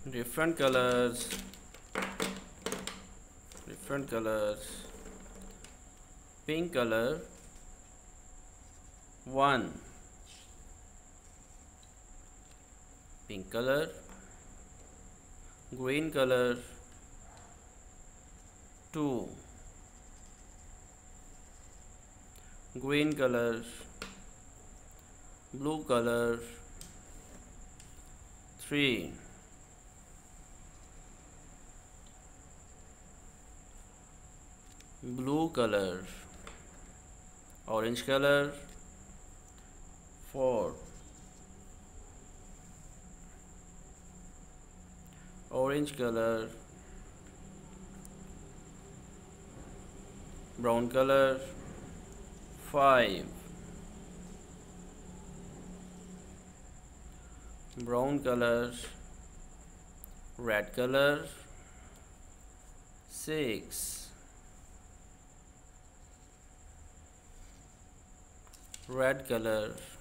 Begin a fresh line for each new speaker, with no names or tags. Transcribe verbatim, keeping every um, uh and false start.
different colors, different colors. Pink color, one. Pink color. Green color, two. Green color. Blue color, three. Blue color. Orange color, four. Orange color. Brown color, five. Brown color. Red color, six. Red color,